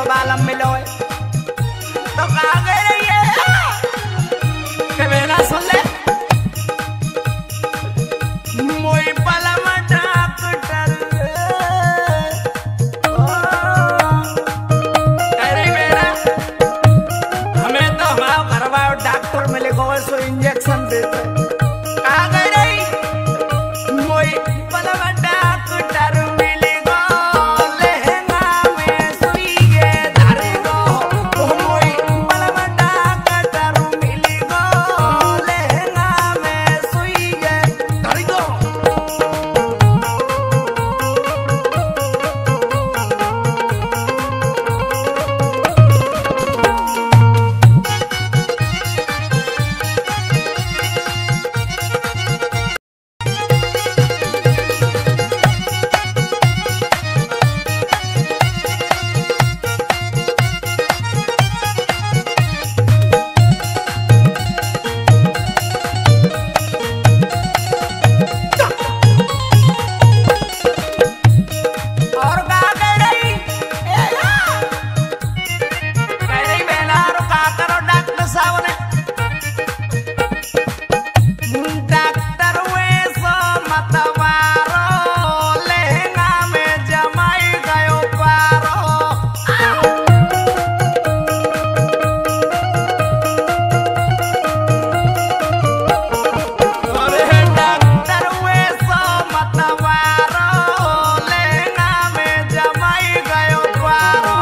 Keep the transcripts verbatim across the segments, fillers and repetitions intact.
तो बालम मिलो है तो कहा गए ये के मेरा सुन ले मोई पलम डॉक्टर अरे मेरा हमें तो हमारा घर वाला डॉक्टर मिले को सो इंजेक्शन देते कहा गए मोई पलम डॉक्टर मिले गो लहंगा में सुई गे धारे गो मोई पलम डॉक्टर मिले गो लहंगा में सुई गे धारे गो और का कह रही ए या कह रही बेला और का करो डॉक्टर साहब ने डॉक्टर वे सो मतवारो लहंगा में जमाई गयो पारो अरे डॉक्टर वे सो मतवारो लहंगा में जमाई गयो पारो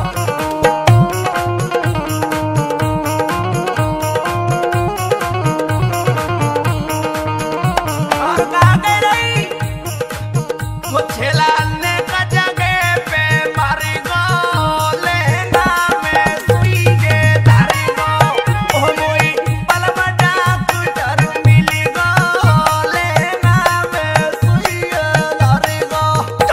और का कह रही वो छेलाने का जगह पे मारी गो लहंगा में सुई गे धारी गो ओ मोई पलम डॉक्टर मिली गो लहंगा में सुई गे धारी गो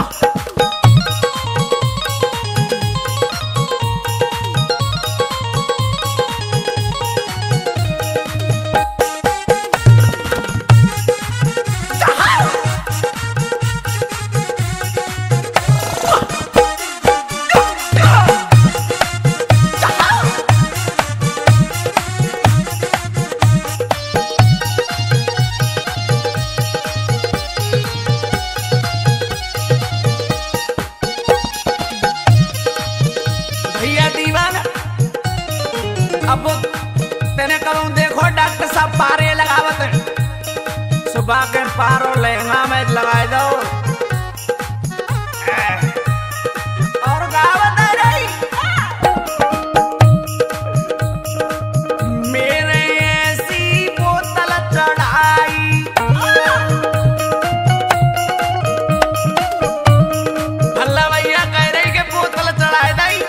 भैया दीवाना अब तेने कहूँ देखो डॉक्टर साहब पारे लगावत है सुबह के पारो लहंगा में लगाए दो ए, और गावत है रही मेरे ऐसी बोतल चढ़ाई भल्ला भैया कह रही के बोतल चढ़ाए दई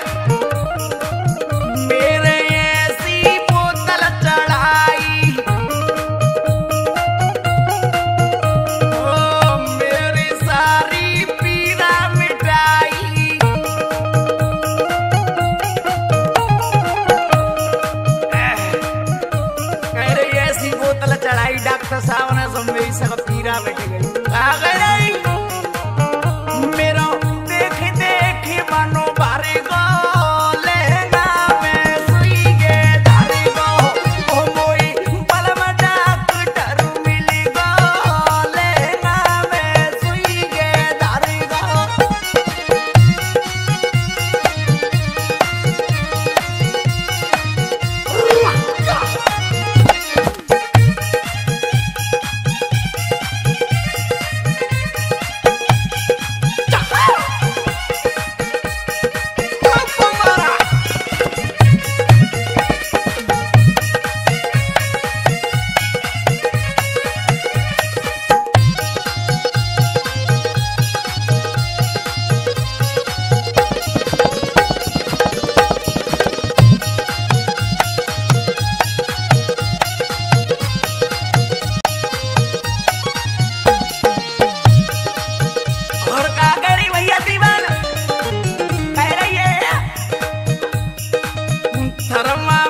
मेरे ऐसी बोतल चढ़ाई ओ मेरी सारी पीड़ा मिटाई कह रही ऐसी बोतल चढ़ाई डॉक्टर साहब ने सब मेरी सब पीड़ा मिट गई आ गई मेरो देख देख मनो भारी गो लहंगा में सुई गे धारी गो ओ मोई पलम डॉक्टर मिली गो लहंगा में सुई गे धारी गो धर्मा